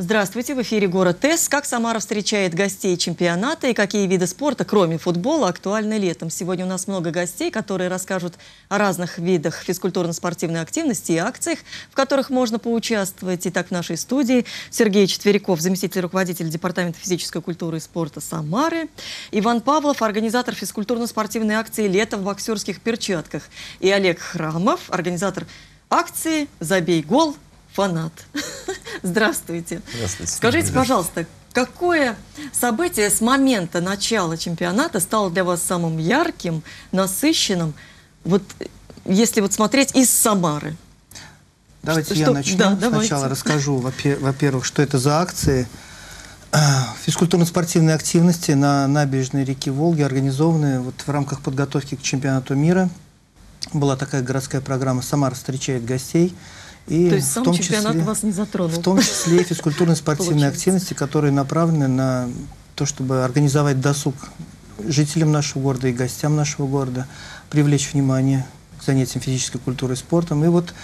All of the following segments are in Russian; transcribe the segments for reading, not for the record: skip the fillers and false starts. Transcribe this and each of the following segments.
Здравствуйте, в эфире «Город ТЭС». Как Самара встречает гостей чемпионата и какие виды спорта, кроме футбола, актуальны летом? Сегодня у нас много гостей, которые расскажут о разных видах физкультурно-спортивной активности и акциях, в которых можно поучаствовать. Итак, в нашей студии Сергей Четверяков, заместитель руководителя Департамента физической культуры и спорта Самары, Иван Павлов, организатор физкультурно-спортивной акции «Лето в боксерских перчатках», и Олег Храмов, организатор акции «Забей гол, фанат». Здравствуйте. Здравствуйте. Скажите, пожалуйста, какое событие с момента начала чемпионата стало для вас самым ярким, насыщенным, вот если вот смотреть из Самары? Давайте я начну. Да, Сначала расскажу, во-первых, что это за акции. Физкультурно-спортивные активности на набережной реки Волги организованы вот в рамках подготовки к чемпионату мира. Была такая городская программа «Самара встречает гостей». И то есть сам чемпионат вас не затронул? В том числе и физкультурно-спортивные активности, которые направлены на то, чтобы организовать досуг жителям нашего города и гостям нашего города, привлечь внимание к занятиям физической культурой и спортом. И вот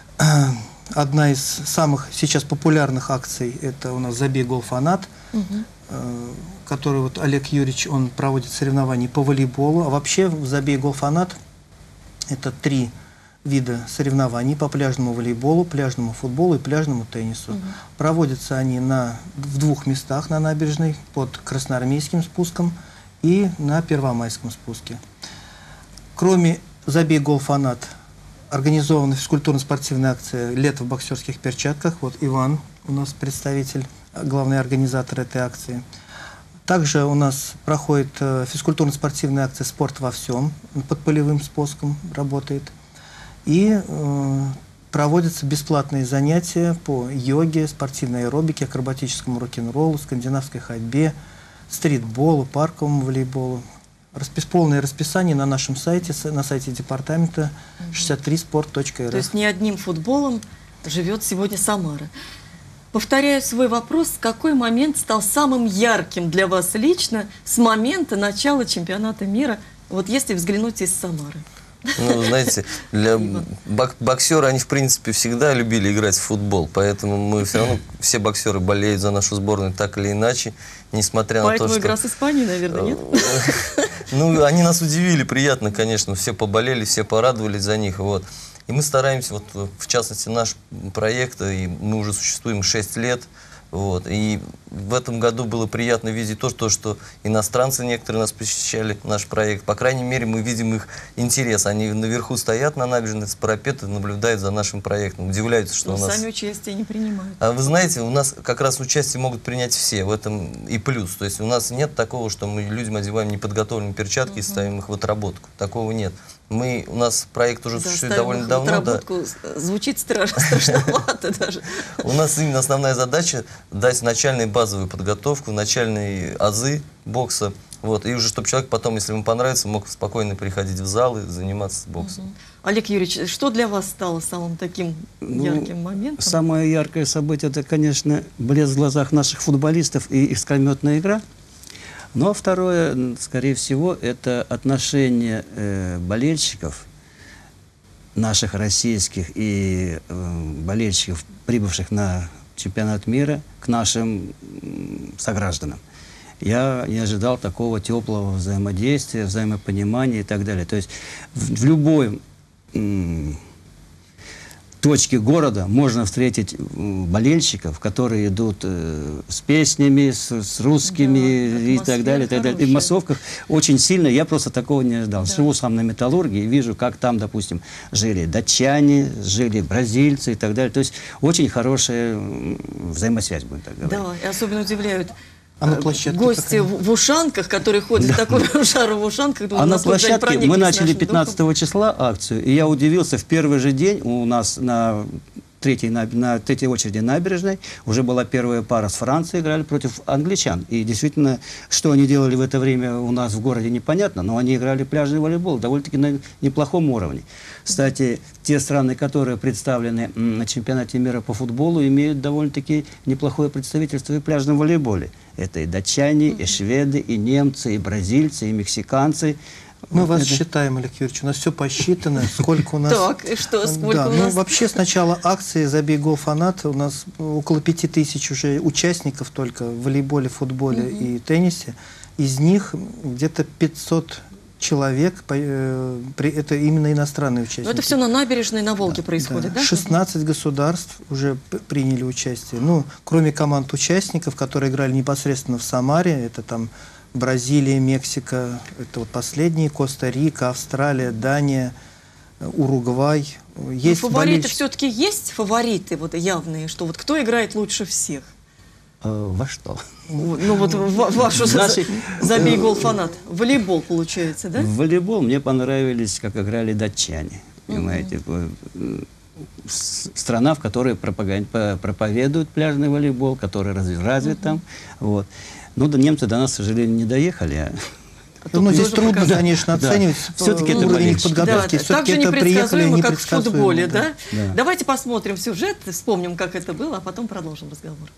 одна из самых сейчас популярных акций – это у нас «Забей гол, фанат», который вот Олег Юрьевич, он проводит соревнования по волейболу. А вообще в «Забей гол, фанат» это 3 вида соревнований по пляжному волейболу, пляжному футболу и пляжному теннису. Проводятся они в 2 местах на набережной, под Красноармейским спуском и на Первомайском спуске. Кроме «Забей гол, фанат», организована физкультурно-спортивная акция «Лето в боксерских перчатках». Вот Иван у нас представитель, главный организатор этой акции. Также у нас проходит физкультурно-спортивная акция «Спорт во всем», под полевым спуском работает. И проводятся бесплатные занятия по йоге, спортивной аэробике, акробатическому рок-н-роллу, скандинавской ходьбе, стритболу, парковому волейболу. Полное расписание на нашем сайте, на сайте департамента 63sport.rf. То есть не одним футболом живет сегодня Самара. Повторяю свой вопрос, какой момент стал самым ярким для вас лично с момента начала чемпионата мира, вот если взглянуть из Самары? Ну, знаете, для боксеры, они, в принципе, всегда любили играть в футбол, поэтому мы все равно, все боксеры болеют за нашу сборную так или иначе, несмотря на то, что... Поэтому игра с Испанией, наверное, нет? Ну, они нас удивили, приятно, конечно, все поболели, все порадовались за них, вот. И мы стараемся, вот, в частности, наш проект, и мы уже существуем 6 лет, вот, и в этом году было приятно видеть то, что иностранцы некоторые нас посещали, наш проект. По крайней мере, мы видим их интерес. Они наверху стоят на набережной с парапета, наблюдают за нашим проектом. Удивляются, что у нас... сами участие не принимают. А вы знаете, у нас как раз участие могут принять все. В этом и плюс. То есть у нас нет такого, что мы людям одеваем неподготовленные перчатки и ставим их в отработку. Такого нет. У нас проект уже существует довольно давно. Да. Звучит страшновато даже. У нас именно основная задача дать начальную базовую подготовку, начальные азы бокса. Вот, и уже чтобы человек потом, если ему понравится, мог спокойно приходить в зал и заниматься боксом. Олег Юрьевич, что для вас стало самым таким ярким моментом? Самое яркое событие – это, конечно, блеск в глазах наших футболистов и искрометная игра. Ну а второе, скорее всего, это отношение болельщиков, наших российских и болельщиков, прибывших на чемпионат мира, к нашим согражданам. Я не ожидал такого теплого взаимодействия, взаимопонимания и так далее. То есть в любой точке города можно встретить болельщиков, которые идут с песнями, с русскими, и так далее, и так далее. И в массовках очень сильно, я просто такого не ожидал. Да. Живу сам на металлургии и вижу, как там, допустим, жили датчане, жили бразильцы и так далее. То есть очень хорошая взаимосвязь, будем так говорить. Да, и особенно удивляют гости в ушанках, которые ходят в такую жару в ушанках. А на площадке мы начали 15 числа акцию, и я удивился, в первый же день у нас на третьей очереди набережной уже была первая пара с Францией, играли против англичан. И действительно, что они делали в это время у нас в городе, непонятно, но они играли пляжный волейбол довольно-таки на неплохом уровне. Кстати, те страны, которые представлены на чемпионате мира по футболу, имеют довольно-таки неплохое представительство и в пляжном волейболе. Это и датчане, и шведы, и немцы, и бразильцы, и мексиканцы. Мы вас считаем, Олег Юрьевич, у нас все посчитано, сколько у нас... Так, и что, сколько Да, у ну нас? вообще с начала акции «Забей гол, фанат» у нас около 5000 уже участников только в волейболе, футболе и теннисе. Из них где-то 500 человек, это именно иностранные участники. Но это все на набережной, на Волге происходит, да? 16 государств уже приняли участие. Ну, кроме команд участников, которые играли непосредственно в Самаре, это там Бразилия, Мексика, это вот последние, Коста-Рика, Австралия, Дания, Уругвай. Есть фавориты все-таки есть фавориты вот явные, что вот кто играет лучше всех? Во что? Ну вот вашу «Забей гол, фанат». Волейбол получается, да? В волейбол мне понравились, как играли датчане. Понимаете, страна, в которой проповедуют пляжный волейбол, который развит там. Вот. Ну, немцы до нас, к сожалению, не доехали. Ну, здесь трудно, конечно, оценивать все-таки это уровень их подготовки. Да, так же непредсказуемо, как в футболе, да? Да. Давайте посмотрим сюжет, вспомним, как это было, а потом продолжим разговор.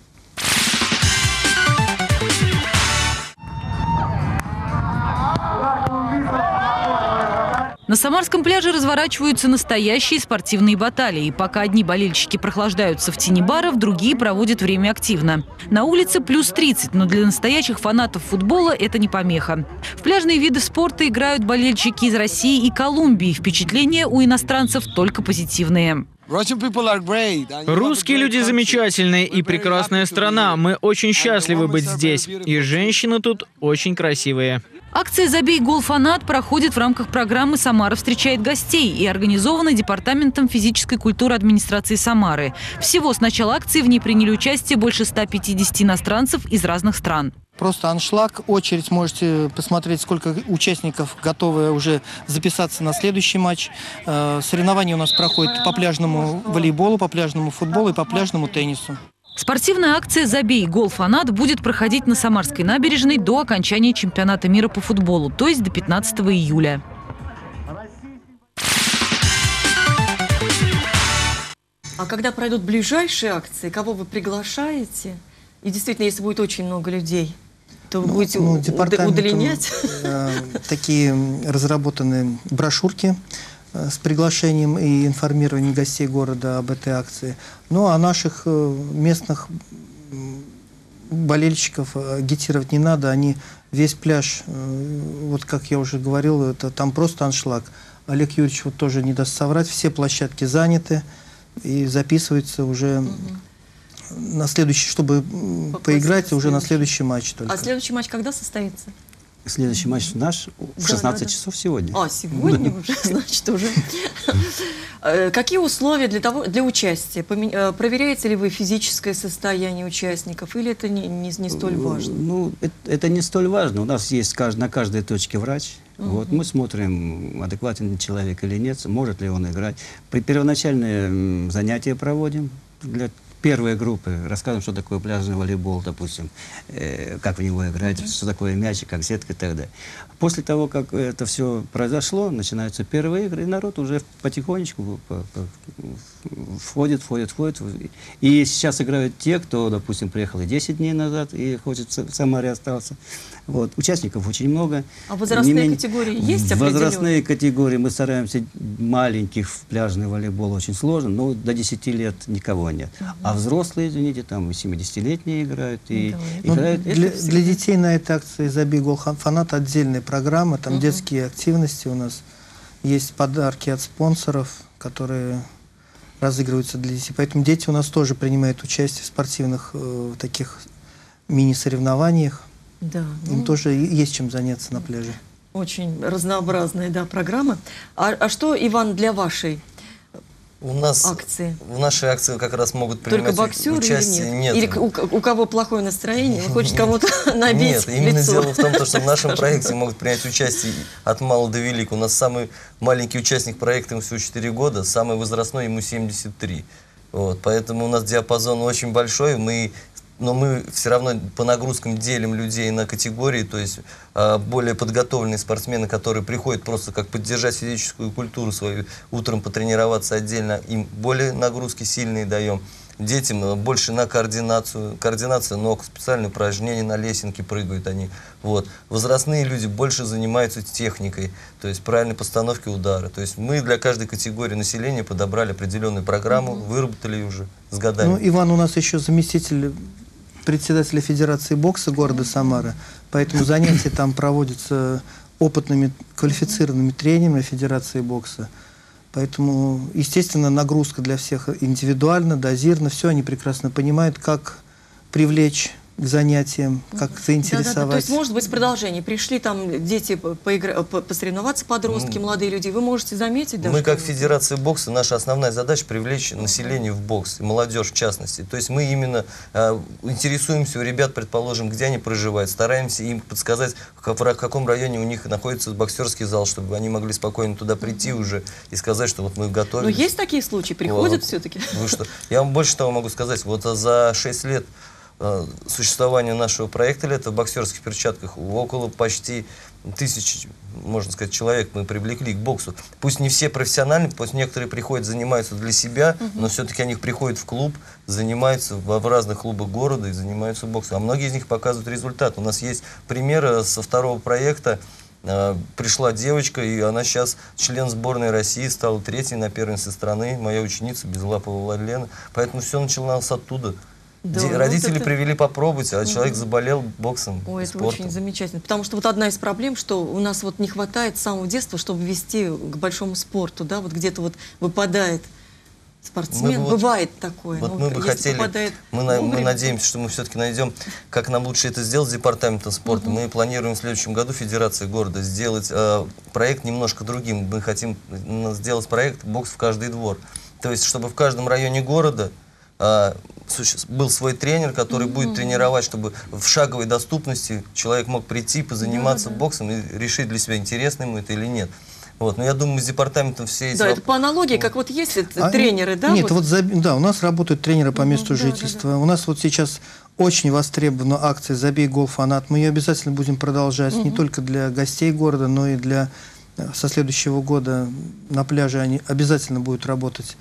На Самарском пляже разворачиваются настоящие спортивные баталии. Пока одни болельщики прохлаждаются в тени баров, другие проводят время активно. На улице плюс 30, но для настоящих фанатов футбола это не помеха. В пляжные виды спорта играют болельщики из России и Колумбии. Впечатления у иностранцев только позитивные. Русские люди замечательные и прекрасная страна. Мы очень счастливы быть здесь. И женщины тут очень красивые. Акция «Забей гол, фанат» проходит в рамках программы «Самара встречает гостей» и организована Департаментом физической культуры администрации Самары. Всего с начала акции в ней приняли участие больше 150 иностранцев из разных стран. Просто аншлаг, очередь, можете посмотреть, сколько участников готовы уже записаться на следующий матч. Соревнования у нас проходят по пляжному волейболу, по пляжному футболу и по пляжному теннису. Спортивная акция «Забей гол, фанат» будет проходить на Самарской набережной до окончания чемпионата мира по футболу, то есть до 15 июля. А когда пройдут ближайшие акции, кого вы приглашаете? И действительно, если будет очень много людей, то вы будете удлинять? Такие разработаны брошюрки с приглашением и информированием гостей города об этой акции. Ну, а наших местных болельщиков агитировать не надо. Они весь пляж, вот как я уже говорил, это там просто аншлаг. Олег Юрьевич вот тоже не даст соврать. Все площадки заняты и записываются уже на следующий, чтобы поиграть уже на следующий матч только. А следующий матч когда состоится? Следующий матч наш в 16 часов сегодня. А, сегодня уже, значит, уже. Какие условия для участия? Проверяете ли вы физическое состояние участников, или это не столь важно? Ну, это не столь важно. У нас есть на каждой точке врач. Вот, мы смотрим, адекватен человек или нет, может ли он играть. Первоначальные занятия проводим для первой группы, рассказываем, что такое пляжный волейбол, допустим, как в него играть, что такое мячик, как сетка и так далее. После того, как это все произошло, начинаются первые игры, и народ уже потихонечку входит. И сейчас играют те, кто, допустим, приехал и 10 дней назад и хочет в Самаре остаться. Вот. Участников очень много. А возрастные категории есть определенные? Возрастные категории мы стараемся, маленьких в пляжный волейбол очень сложно, но до 10 лет никого нет. А взрослые, извините, там и 70-летние играют. И играют. Для детей на этой акции «Забей гол, фанат» отдельная программа, там детские активности у нас, есть подарки от спонсоров, которые разыгрываются для детей. Поэтому дети у нас тоже принимают участие в спортивных таких мини-соревнованиях. Да, им тоже есть чем заняться на пляже. Очень разнообразная, да, программа. А что, Иван, для вашей акции? В нашей акции как раз могут принимать только боксеры участие. Или нет? Или у кого плохое настроение, он хочет кому-то набить Нет, именно лицо. дело в том, что в нашем проекте могут принять участие от мала до велика. У нас самый маленький участник проекта, ему всего 4 года, самый возрастной, ему 73. Вот, поэтому у нас диапазон очень большой, но мы все равно по нагрузкам делим людей на категории, то есть более подготовленные спортсмены, которые приходят просто как поддержать физическую культуру свою, утром потренироваться отдельно, им более нагрузки сильные даем. детям больше на координацию, координация ног, специальные упражнения на лесенке прыгают они. Вот. Возрастные люди больше занимаются техникой, то есть правильной постановкой удара. То есть мы для каждой категории населения подобрали определенную программу, выработали уже с годами. Ну, Иван у нас еще заместитель председателя Федерации бокса города Самары, поэтому занятия там проводятся опытными, квалифицированными тренерами Федерации бокса. Поэтому, естественно, нагрузка для всех индивидуально, дозирно, все они прекрасно понимают, как привлечь к занятиям, как заинтересовать. Да-да-да. То есть, может быть, продолжение. Пришли там дети посоревноваться, подростки, молодые люди. Вы можете заметить даже? Мы, как Федерация бокса, наша основная задача привлечь население в бокс, и молодежь в частности. То есть мы именно интересуемся у ребят, предположим, где они проживают, стараемся им подсказать, в каком районе у них находится боксерский зал, чтобы они могли спокойно туда прийти уже и сказать, что вот мы готовы. Но есть такие случаи, приходят все-таки? Вы что? Я вам больше того могу сказать. Вот за 6 лет существования нашего проекта «Лето в боксерских перчатках» около почти 1000, можно сказать, человек мы привлекли к боксу. Пусть не все профессиональные, пусть некоторые приходят, занимаются для себя, но все-таки они приходят в клуб, занимаются в разных клубах города и занимаются боксом. А многие из них показывают результат. У нас есть примеры со второго проекта. Пришла девочка, и она сейчас член сборной России, стала 3-й на первенстве страны, моя ученица Безлапова Владлена. Поэтому все начиналось оттуда. Да, родители это... привели попробовать, а человек заболел боксом. Ой, это спортом. очень замечательно. Потому что вот одна из проблем, что у нас вот не хватает с самого детства, чтобы вести к большому спорту, да, вот где-то вот выпадает спортсмен, бывает такое. Вот мы бы хотели, мы надеемся, что мы все-таки найдем, как нам лучше это сделать с департаментом спорта. Мы планируем в следующем году Федерации города сделать проект немножко другим. Мы хотим сделать проект «Бокс в каждый двор». То есть, чтобы в каждом районе города был свой тренер, который будет тренировать, чтобы в шаговой доступности человек мог прийти, позаниматься боксом и решить для себя, интересно ему это или нет. Вот. Но я думаю, с департаментом все эти... Да, это по аналогии, как вот есть тренеры, да? Нет, да, у нас работают тренеры по месту жительства. У нас вот сейчас очень востребована акция «Забей гол, фанат». Мы ее обязательно будем продолжать не только для гостей города, но и со следующего года на пляже они обязательно будут работать.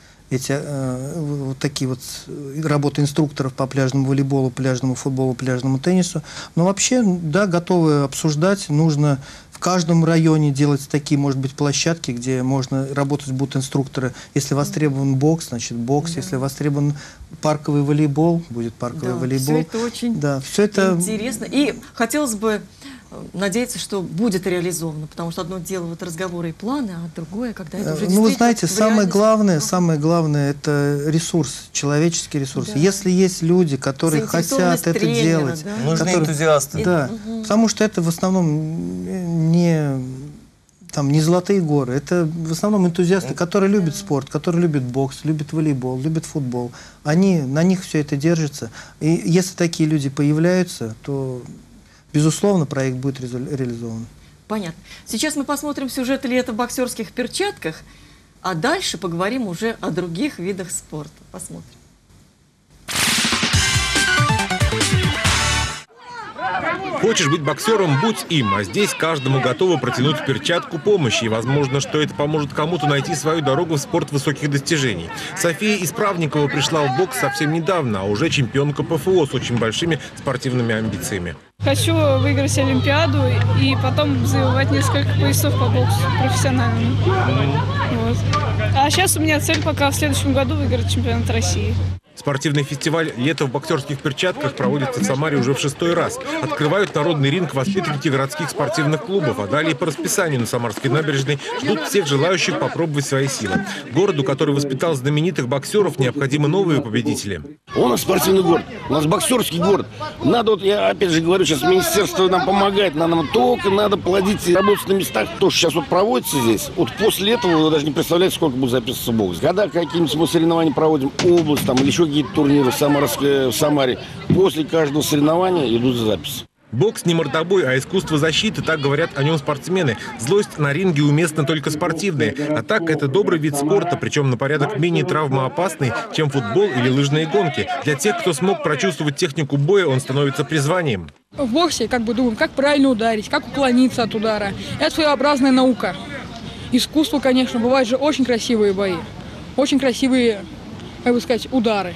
Вот такие вот работы инструкторов по пляжному волейболу, пляжному футболу, пляжному теннису. Но вообще, да, готовы обсуждать. Нужно в каждом районе делать такие, может быть, площадки, где можно работать будут инструкторы. Если востребован бокс, значит бокс. Если востребован парковый волейбол, будет парковый волейбол. Все это очень все это интересно. И хотелось бы надеяться, что будет реализовано, потому что одно дело вот разговоры и планы, а другое, когда это уже действительно... Ну, вы знаете, самое главное, это ресурс, человеческий ресурс. Да. Если есть люди, которые хотят это делать... Да? Нужны энтузиасты. Да, потому что это в основном не золотые горы, это в основном энтузиасты, которые любят спорт, которые любят бокс, любят волейбол, любят футбол. На них все это держится. И если такие люди появляются, то... безусловно, проект будет реализован. Понятно. Сейчас мы посмотрим сюжет «Лето в боксерских перчатках», а дальше поговорим уже о других видах спорта. Посмотрим. Хочешь быть боксером – будь им, а здесь каждому готовы протянуть перчатку помощи. И возможно, что это поможет кому-то найти свою дорогу в спорт высоких достижений. София Исправникова пришла в бокс совсем недавно, а уже чемпионка ПФО с очень большими спортивными амбициями. Хочу выиграть Олимпиаду и потом завоевать несколько поясов по боксу профессиональному. Вот. А сейчас у меня цель пока в следующем году выиграть чемпионат России. Спортивный фестиваль «Лето в боксерских перчатках» проводится в Самаре уже в 6-й раз. Открывают народный ринг воспитанники городских спортивных клубов, а далее по расписанию на Самарской набережной ждут всех желающих попробовать свои силы. Городу, который воспитал знаменитых боксеров, необходимы новые победители. У нас спортивный город, у нас боксерский город. Надо, вот я опять же говорю, сейчас министерство нам помогает, нам только надо плодить и работать на местах. То, что сейчас вот проводится здесь, вот после этого вы даже не представляете, сколько будет записываться бокс. Когда какие-нибудь мы соревнования проводим, область там или еще какие-то турниры в Самаре, после каждого соревнования идут записи. Бокс не мордобой, а искусство защиты, так говорят о нем спортсмены. Злость на ринге уместна только спортивная. А так, это добрый вид спорта, причем на порядок менее травмоопасный, чем футбол или лыжные гонки. Для тех, кто смог прочувствовать технику боя, он становится призванием. В боксе думаем, как правильно ударить, как уклониться от удара. Это своеобразная наука. Искусство, конечно, бывают же очень красивые бои, очень красивые, как бы сказать, удары.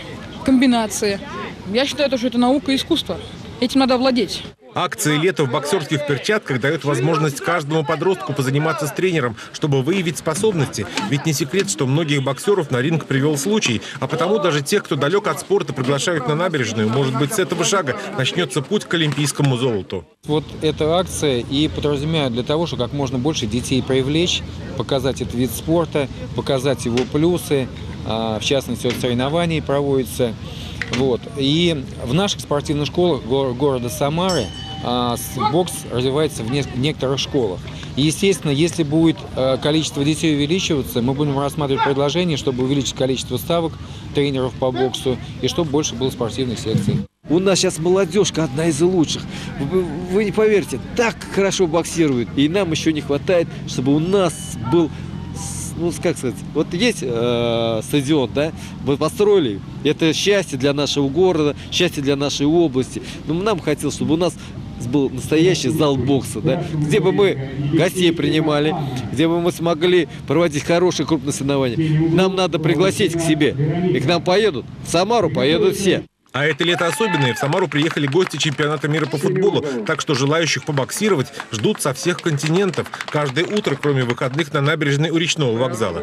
комбинации. Я считаю, что это наука и искусство. Этим надо владеть. Акция «Лето в боксерских перчатках» дает возможность каждому подростку позаниматься с тренером, чтобы выявить способности. Ведь не секрет, что многих боксеров на ринг привел случай. А потому даже тех, кто далек от спорта, приглашают на набережную. Может быть, с этого шага начнется путь к олимпийскому золоту. Вот эта акция и подразумевает для того, чтобы как можно больше детей привлечь, показать этот вид спорта, показать его плюсы. В частности, вот соревнований проводятся. Вот. И в наших спортивных школах города Самары бокс развивается в некоторых школах. И, естественно, если будет количество детей увеличиваться, мы будем рассматривать предложение, чтобы увеличить количество ставок тренеров по боксу и чтобы больше было спортивных секций. У нас сейчас молодежка одна из лучших. Вы не поверите, так хорошо боксируют. И нам еще не хватает, чтобы у нас был... Ну, как сказать, вот есть стадион, да, мы построили, это счастье для нашего города, счастье для нашей области. Но нам хотелось, чтобы у нас был настоящий зал бокса, да, где бы мы гостей принимали, где бы мы смогли проводить хорошие крупные соревнования. Нам надо пригласить к себе, и к нам поедут, в Самару поедут все. А это лето особенное. В Самару приехали гости чемпионата мира по футболу. Так что желающих побоксировать ждут со всех континентов. Каждое утро, кроме выходных, на набережной у речного вокзала.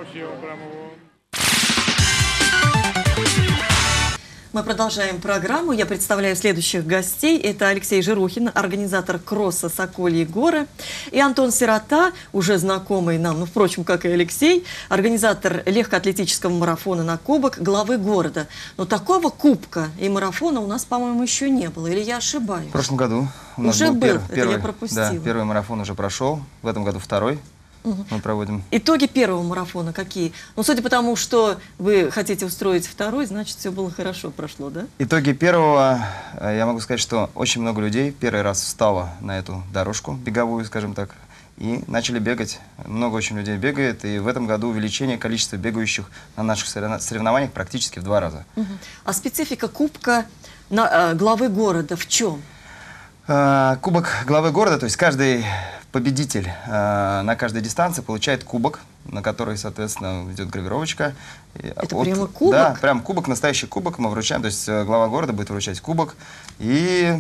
Мы продолжаем программу. Я представляю следующих гостей. Это Алексей Жирухин, организатор кросса «Сокольи горы», и Антон Сирота, уже знакомый нам, ну, впрочем, как и Алексей, организатор легкоатлетического марафона на кубок главы города. Но такого кубка и марафона у нас, по-моему, еще не было. Или я ошибаюсь? В прошлом году у нас уже был, первый, я пропустила. Да, первый марафон уже прошел, в этом году второй. Мы проводим. Итоги первого марафона какие? Ну, судя по тому, что вы хотите устроить второй, значит, все было хорошо, прошло, да? Итоги первого, я могу сказать, что очень много людей первый раз встало на эту дорожку беговую, скажем так, и начали бегать. Много очень людей бегает, и в этом году увеличение количества бегающих на наших соревнованиях практически в 2 раза. А специфика кубка главы города в чем? Кубок главы города, то есть каждый победитель на каждой дистанции получает кубок, на который, соответственно, идет гравировочка. Это прямо кубок? Да, прям кубок, настоящий кубок мы вручаем, то есть глава города будет вручать кубок, и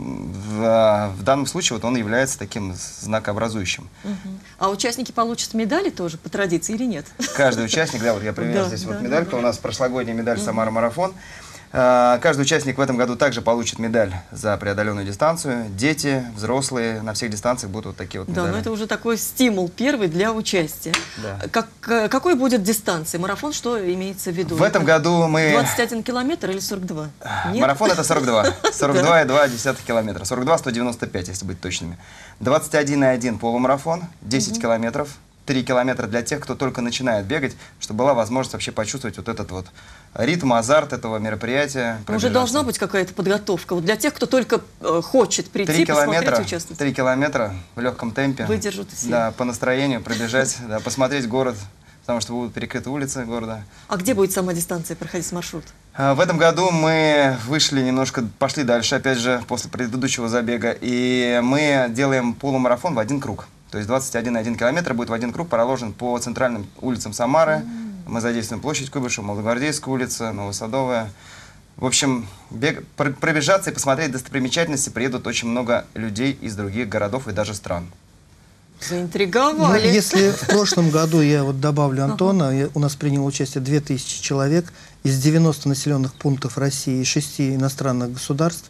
в данном случае вот он является таким знакообразующим. А участники получат медали тоже по традиции или нет? Каждый участник, да, вот я привез здесь вот медалька, у нас прошлогодняя медаль «Самара-марафон». Каждый участник в этом году также получит медаль за преодоленную дистанцию. Дети, взрослые, на всех дистанциях будут вот такие вот медали. Да, но это уже такой стимул первый для участия. Да. Какой будет дистанция? Марафон, что имеется в виду? В этом году мы... 21 километр или 42? Нет? Марафон это 42. 42,2 километра. 42,195, если быть точными. 21,1 полумарафон, 10 километров. 3 километра для тех, кто только начинает бегать, чтобы была возможность вообще почувствовать вот этот вот ритм, азарт этого мероприятия. Уже должна быть какая-то подготовка. Вот для тех, кто только хочет прийти, посмотреть, участвовать. 3 километра в легком темпе. Выдержат все. Да, по настроению пробежать, да, посмотреть город, потому что будут перекрыты улицы города. А где будет сама дистанция проходить маршрут? В этом году мы вышли немножко, пошли дальше, опять же, после предыдущего забега, и мы делаем полумарафон в 1 круг. То есть 21,1 километр будет в 1 круг проложен по центральным улицам Самары. Мы задействуем площадь Куйбышева, Молодогвардейская улица, Новосадовая. В общем, пробежаться и посмотреть достопримечательности приедут очень много людей из других городов и даже стран. Заинтриговали. Ну, если в прошлом году, я вот добавлю Антона, у нас приняло участие 2000 человек из 90 населенных пунктов России и 6 иностранных государств.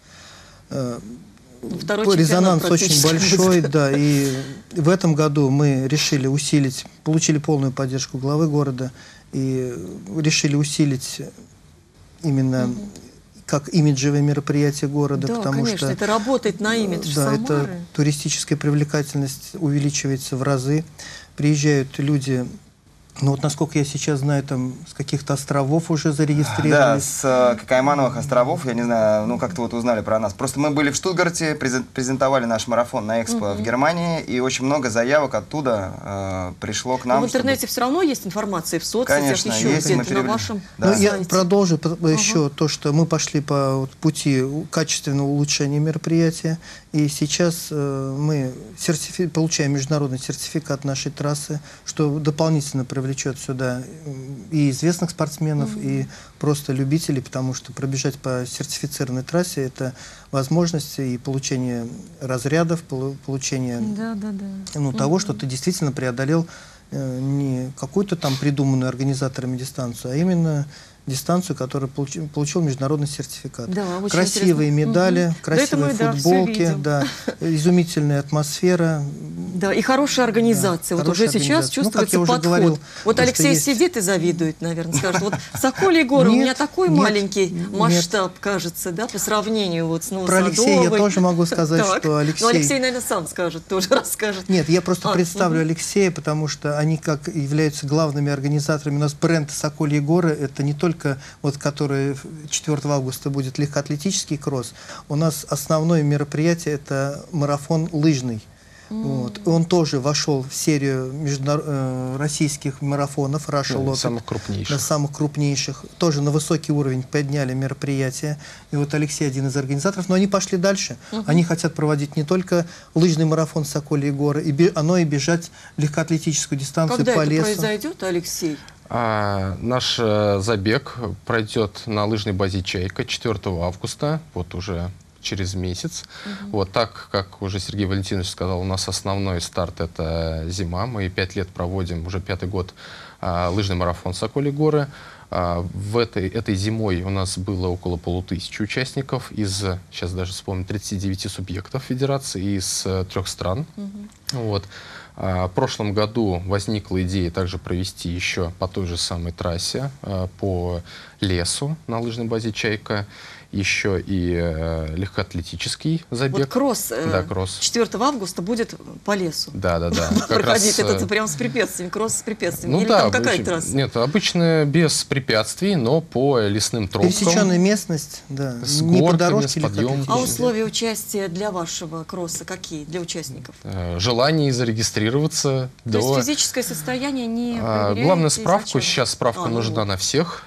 Резонанс очень большой, да, и в этом году мы решили усилить, получили полную поддержку главы города и решили усилить именно как имиджевое мероприятие города, да, потому конечно, что это работает на имидж Самары. Это туристическая привлекательность увеличивается в разы, приезжают люди. Ну вот, насколько я сейчас знаю, там с каких-то островов уже зарегистрировались. Да, с Каймановых островов, я не знаю, ну как-то вот узнали про нас. Просто мы были в Штутгарте, презентовали наш марафон на Экспо в Германии, и очень много заявок оттуда пришло к нам. Но в интернете все равно есть информация, в соцсетях, конечно, еще где-то на вашем сайте. Я продолжу еще то, что мы пошли по пути качественного улучшения мероприятия, и сейчас мы получаем международный сертификат нашей трассы, что дополнительно привлекает привлечет сюда и известных спортсменов, и просто любителей, потому что пробежать по сертифицированной трассе – это возможность и получение разрядов, получение того, что ты действительно преодолел не какую-то там придуманную организаторами дистанцию, а именно дистанцию, которая получил международный сертификат. Да, красивые медали, красивые футболки, изумительная атмосфера. Да, и хорошая организация. Вот уже сейчас чувствуется подход. Говорил, вот Алексей сидит и завидует, наверное, скажет, вот Сокольи горы у меня такой маленький масштаб, кажется, да, по сравнению вот с Новосадовой. Про Алексея я тоже могу сказать, что Алексей... Ну, Алексей, наверное, сам скажет, тоже расскажет. Нет, я просто представлю Алексея, потому что они как являются главными организаторами. У нас бренд Сокольи горы, это не только вот, который 4 августа будет легкоатлетический кросс. У нас основное мероприятие – это марафон лыжный. Вот. Он тоже вошел в серию российских марафонов, самых крупнейших. Самых крупнейших. Тоже на высокий уровень подняли мероприятие. И вот Алексей один из организаторов. Но они пошли дальше. Они хотят проводить не только лыжный марафон Сокольи горы, но и бежать легкоатлетическую дистанцию по лесу. Когда это произойдет, Алексей? Наш забег пройдет на лыжной базе «Чайка» 4 августа, вот уже через месяц. Вот так, как уже Сергей Валентинович сказал, у нас основной старт — это зима. Мы 5 лет проводим, уже 5-й год, лыжный марафон «Сокольи горы». Этой зимой у нас было около 500 участников из, сейчас даже вспомню, 39 субъектов федерации из 3 стран. Вот. В прошлом году возникла идея также провести еще по той же самой трассе, по лесу на лыжной базе «Чайка», еще и легкоатлетический забег. Вот кросс, да, кросс 4 августа будет по лесу. Да. Проходить это прям с препятствиями, кросс с препятствиями. Ну, или да, там какая трасса? Нет, обычно без препятствий, но по лесным тропкам. Пересеченная местность, да. С не горками, по дорожке, с подъемом. А условия участия для вашего кросса какие, для участников? Желание зарегистрироваться. То есть физическое состояние не проверяете? Главное, справку. Сейчас справка нужна на всех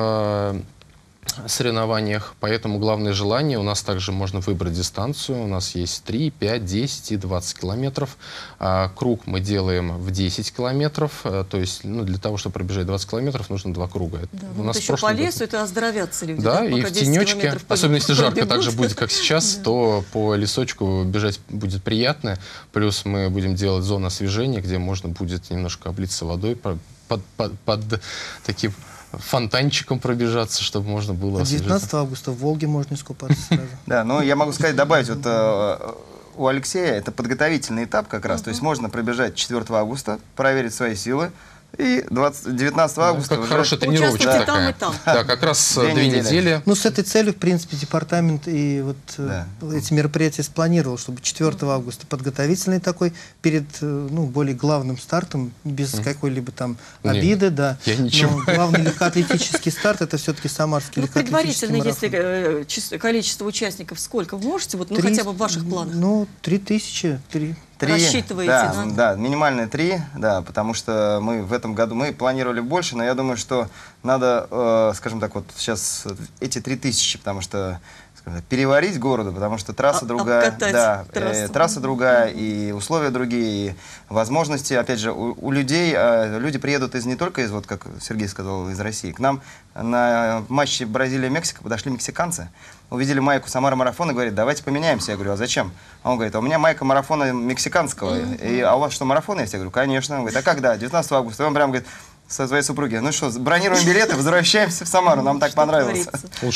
соревнованиях, поэтому главное желание. У нас также можно выбрать дистанцию. У нас есть 3, 5, 10 и 20 километров. Круг мы делаем в 10 километров. То есть для того, чтобы пробежать 20 километров, нужно 2 круга. Да, у нас еще по лесу это оздоровятся люди. Да, и в тенечке, особенно если жарко так же будет, как сейчас, то по лесочку бежать будет приятно. Плюс мы будем делать зону освежения, где можно будет немножко облиться водой под таким фонтанчиком пробежаться, чтобы можно было освежиться. 19 августа в Волге можно искупаться сразу. Да, но я могу сказать, добавить, вот у Алексея это подготовительный этап как раз, то есть можно пробежать 4 августа, проверить свои силы, и 19 августа как хорошая тренировочка такая. Да, как раз 2 недели. Ну, с этой целью, в принципе, департамент и вот эти мероприятия спланировал, чтобы 4 августа подготовительный такой, перед более главным стартом, без какой-либо там обиды, да. Но главный легкоатлетический старт — это все-таки Самарский легкоатлетический марафон. Предварительно, если количество участников сколько, вы можете, вот, хотя бы в ваших планах? Ну, 3000, 3. 3, рассчитываете, да, минимальные 3, да, потому что мы в этом году, мы планировали больше, но я думаю, что надо, скажем так, вот сейчас эти 3000, потому что переварить городу, потому что трасса другая, трасса другая, и условия другие, и возможности, опять же, у людей, люди приедут не только из, вот как Сергей сказал, из России. К нам на матче Бразилия-Мексика подошли мексиканцы, увидели майку Самара марафона и говорят, давайте поменяемся. Я говорю, а зачем? А он говорит, а у меня майка марафона мексиканского, а у вас что, марафон есть? Я говорю, конечно. Он говорит, а когда? 19 августа. И он прям говорит, со своей супруги, ну что, бронируем билеты, возвращаемся в Самару, нам так понравилось.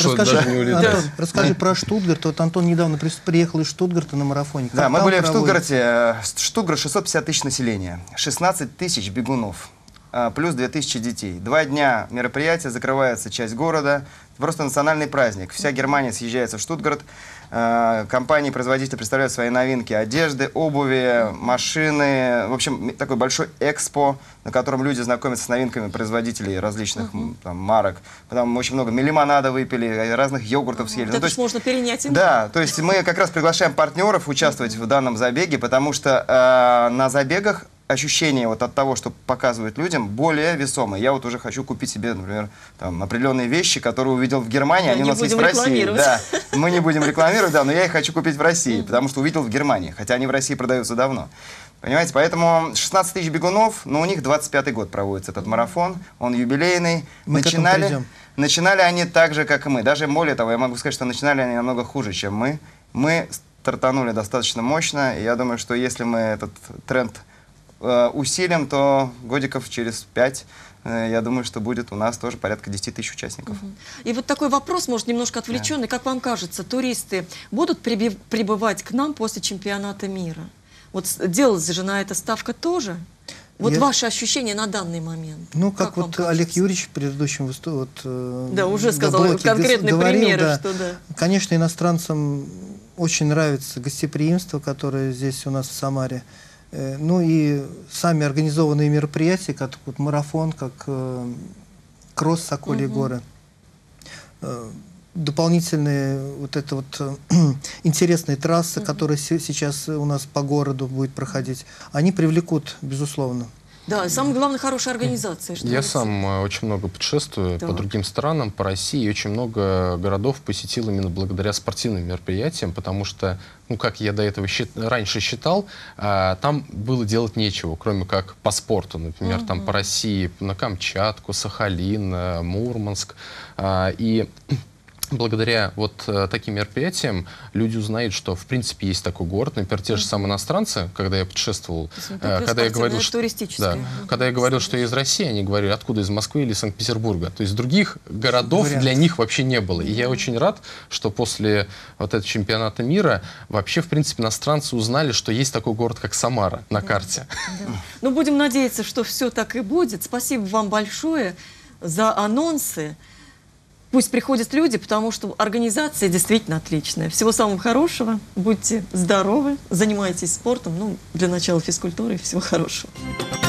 Расскажи про Штутгарт. Вот Антон недавно приехал из Штутгарта на марафоне. Да, мы были в Штутгарте. Штутгарт 650 тысяч населения, 16 тысяч бегунов, плюс 2000 детей. 2 дня мероприятия, закрывается часть города, просто национальный праздник. Вся Германия съезжается в Штутгарт. Компании-производители представляют свои новинки одежды, обуви, машины. В общем, такой большой экспо, на котором люди знакомятся с новинками производителей различных там, марок. Потом очень много лимонада выпили, разных йогуртов съели. Это же можно перенять. Да, то есть мы как раз приглашаем партнеров участвовать в данном забеге, потому что на забегах ощущение вот от того, что показывают людям, более весомое. Я вот уже хочу купить себе, например, там, определенные вещи, которые увидел в Германии, они у нас есть в России. Да, мы не будем рекламировать, да, но я их хочу купить в России, потому что увидел в Германии, хотя они в России продаются давно. Понимаете, поэтому 16 тысяч бегунов, но у них 25-й год проводится этот марафон, он юбилейный. Начинали они так же, как и мы. Даже более того, я могу сказать, что начинали они намного хуже, чем мы. Мы стартанули достаточно мощно, и я думаю, что если мы этот тренд усилим, то годиков через 5, я думаю, что будет у нас тоже порядка 10 тысяч участников. И вот такой вопрос, может, немножко отвлеченный. Как вам кажется, туристы будут прибывать к нам после чемпионата мира? Вот делалась же на это ставка тоже? Вот ваши ощущения на данный момент. Ну, как вот Олег Юрьевич в предыдущем да, уже сказал конкретные примеры. Да, что, да. Конечно, иностранцам очень нравится гостеприимство, которое здесь у нас в Самаре. Ну и сами организованные мероприятия, как вот марафон, как кросс Сокольи горы. Дополнительные вот это вот интересные трассы, которые сейчас у нас по городу будет проходить, они привлекут, безусловно. Да, самое главное, хорошая организация. Я сам очень много путешествую по другим странам, по России, и очень много городов посетил именно благодаря спортивным мероприятиям, потому что, ну, как я до этого раньше считал, там было делать нечего, кроме как по спорту, например, там по России, на Камчатку, Сахалин, Мурманск, и благодаря вот таким мероприятиям люди узнают, что в принципе есть такой город. Например, те же самые иностранцы, когда я путешествовал, когда я говорил, что, когда я говорил, что я из России, они говорили, откуда, из Москвы или Санкт-Петербурга. То есть других городов для них вообще не было. И я очень рад, что после вот этого чемпионата мира вообще, в принципе, иностранцы узнали, что есть такой город, как Самара на карте. Ну, будем надеяться, что все так и будет. Спасибо вам большое за анонсы. Пусть приходят люди, потому что организация действительно отличная. Всего самого хорошего. Будьте здоровы, занимайтесь спортом. Ну, для начала физкультурой. Всего хорошего.